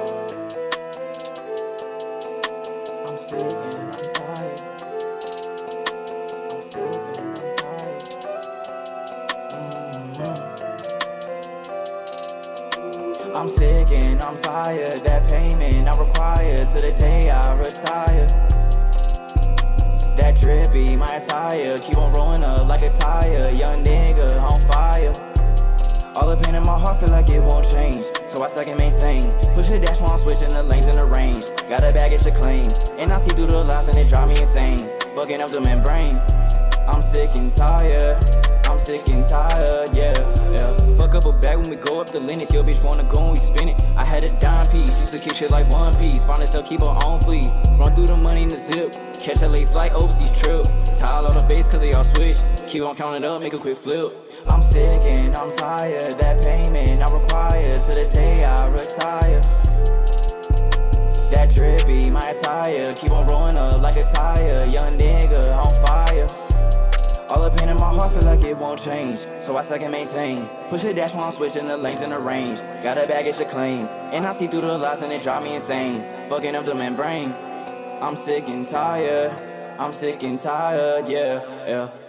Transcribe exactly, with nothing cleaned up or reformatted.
I'm sick and I'm tired. I'm sick and I'm tired. Mm-hmm. I'm sick and I'm tired. That payment I require till the day I retire. That drippy, my attire, keep on rolling up like a tire. Young nigga on fire. All the pain in my heart feel like it won't change, so I suck and maintain. Push the dash while I'm switching the lanes in the range. Got a baggage to claim, and I see through the lies and it drive me insane. Fucking up the membrane. I'm sick and tired. I'm sick and tired, yeah, yeah. Fuck up a bag when we go up the limits. Your bitch wanna go and we spin it. I had a dime piece, used to kick shit like One Piece. Find herself, keep her own fleet. Run through the money in the zip. Catch a late flight, overseas trip. Tile on the face cause they all switch. Keep on counting up, make a quick flip. I'm sick and I'm tired. That payment I require till the day I retire. That drippy, my attire, keep on rolling up like a tire. Young nigga on fire. All the pain in my heart feel like it won't change, so I suck and maintain. Push a dash while I'm switching the lanes in the range. Got a baggage to claim, and I see through the lies and it drive me insane. Fucking up the membrane. I'm sick and tired. I'm sick and tired, yeah, yeah.